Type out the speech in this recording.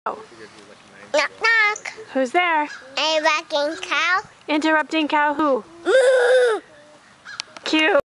Knock knock. Who's there? A rocking cow. Interrupting cow who? Moo.